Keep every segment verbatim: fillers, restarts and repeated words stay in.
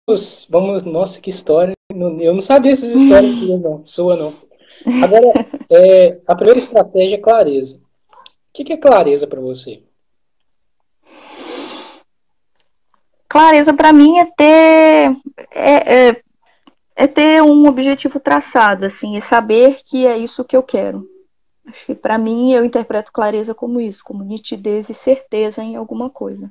vamos, nossa, que história. Eu não sabia essas histórias aqui, não, sua não. Agora, é, a primeira estratégia é clareza. O que, que é clareza para você? Clareza para mim é ter é, é, é ter um objetivo traçado, assim, e saber que é isso que eu quero. Acho que para mim eu interpreto clareza como isso, como nitidez e certeza em alguma coisa.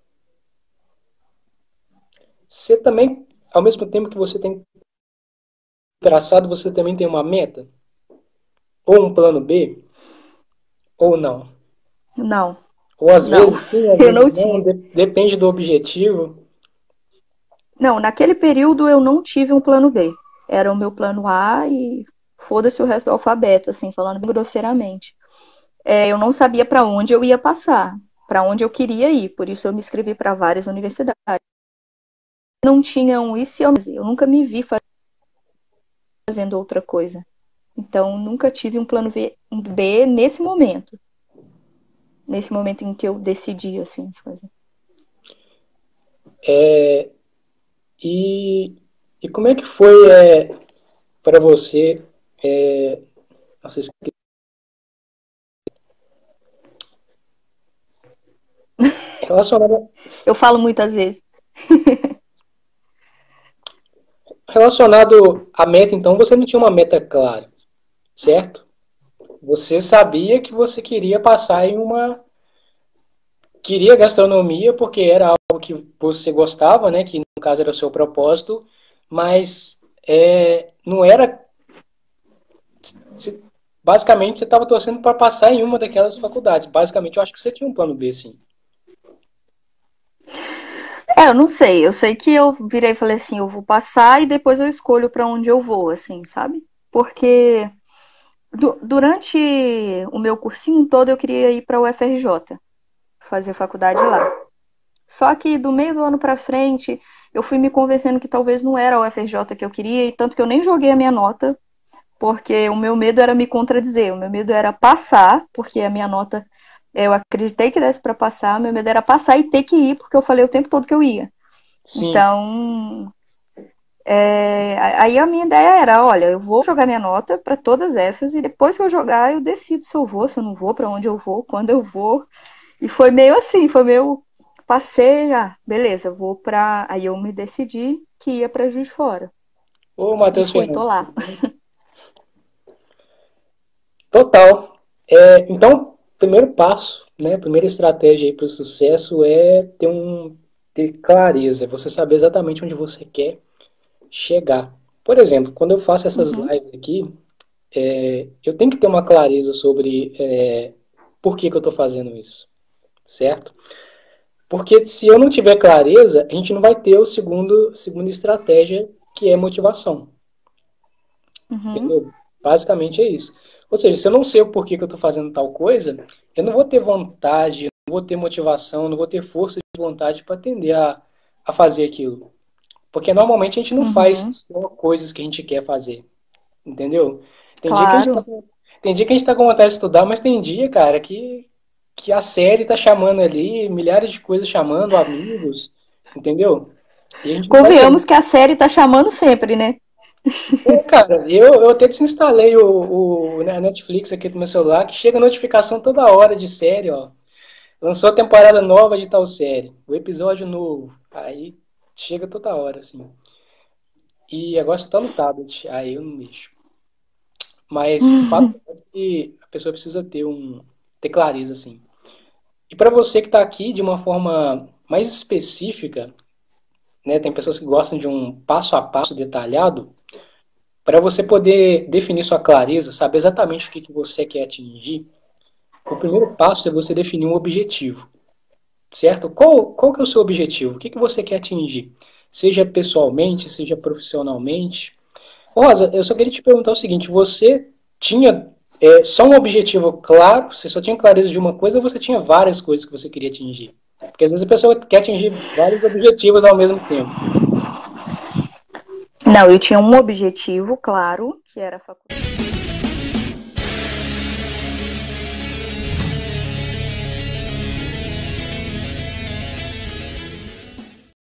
Você também, ao mesmo tempo que você tem traçado, você também tem uma meta? Ou um plano B? Ou não? Não, Ou às não, vezes sim, às eu vezes não não, tive. de- depende do objetivo. Não, naquele período eu não tive um plano B. Era o meu plano A e foda-se o resto do alfabeto, assim, falando grosseiramente. É, eu não sabia para onde eu ia passar, para onde eu queria ir, por isso eu me inscrevi para várias universidades. Não tinha um e se eu, eu nunca me vi fazendo outra coisa. Então, nunca tive um plano B, um B nesse momento. Nesse momento em que eu decidi, assim, as coisas. É, e, e como é que foi é, para você? É, nossa, esque- relacionado, Eu falo muitas vezes. relacionado à meta, então, você não tinha uma meta clara, certo? Você sabia que você queria passar em uma. Queria gastronomia porque era algo que você gostava, né? Que no caso era o seu propósito, mas é, não era. Basicamente, você estava torcendo para passar em uma daquelas faculdades. Basicamente, eu acho que você tinha um plano B, sim. É, eu não sei. Eu sei que eu virei e falei assim, eu vou passar e depois eu escolho para onde eu vou, assim, sabe? Porque du- durante o meu cursinho todo eu queria ir para o F R J, fazer faculdade lá. Só que do meio do ano para frente, eu fui me convencendo que talvez não era o F R J que eu queria, e tanto que eu nem joguei a minha nota, porque o meu medo era me contradizer, o meu medo era passar, porque a minha nota, eu acreditei que desse para passar, o meu medo era passar e ter que ir, porque eu falei o tempo todo que eu ia. Sim. Então, é, aí a minha ideia era, olha, eu vou jogar minha nota para todas essas e depois que eu jogar eu decido se eu vou, se eu não vou, para onde eu vou, quando eu vou. E foi meio assim, foi meio passei, ah, beleza, vou para, aí eu me decidi que ia para Juiz de Fora. Ô, E Matheus fui, tô Fernandes. lá. Total. É, então, primeiro passo, né? Primeira estratégia para o sucesso é ter um ter clareza, você saber exatamente onde você quer chegar. Por exemplo, quando eu faço essas Uhum, lives aqui, é, eu tenho que ter uma clareza sobre é, por que, que eu estou fazendo isso, certo? Porque se eu não tiver clareza, a gente não vai ter o segundo segunda estratégia, que é motivação. uhum, Entendeu? Basicamente é isso. Ou seja, se eu não sei o porquê que eu estou fazendo tal coisa, eu não vou ter vontade, não vou ter motivação, não vou ter força de vontade para atender a, a fazer aquilo. Porque normalmente a gente não faz uhum, só coisas que a gente quer fazer. Entendeu? Tem dia que a gente tá, claro. com- tem dia que a gente tá com vontade de estudar, mas tem dia, cara, que, que a série tá chamando ali, milhares de coisas chamando, amigos, entendeu? E a gente não vai ter. Convenhamos que a série tá chamando sempre, né? Pô, cara, eu, eu até desinstalei o, o né, a Netflix aqui do meu celular, que chega notificação toda hora de série, ó. Lançou a temporada nova de tal série, o episódio novo. Aí chega toda hora, assim. E agora só tá no tablet, aí eu não mexo. Mas o fato é que a pessoa precisa ter um ter clareza, assim. E para você que está aqui de uma forma mais específica, né, tem pessoas que gostam de um passo a passo detalhado, para você poder definir sua clareza, saber exatamente o que, que você quer atingir, o primeiro passo é você definir um objetivo, certo? Qual, qual que é o seu objetivo? O que, que você quer atingir? Seja pessoalmente, seja profissionalmente. Rosa, eu só queria te perguntar o seguinte: você tinha é, só um objetivo claro? Você só tinha clareza de uma coisa ou você tinha várias coisas que você queria atingir? Porque às vezes a pessoa quer atingir vários objetivos ao mesmo tempo. Não, eu tinha um objetivo, claro, que era a faculdade.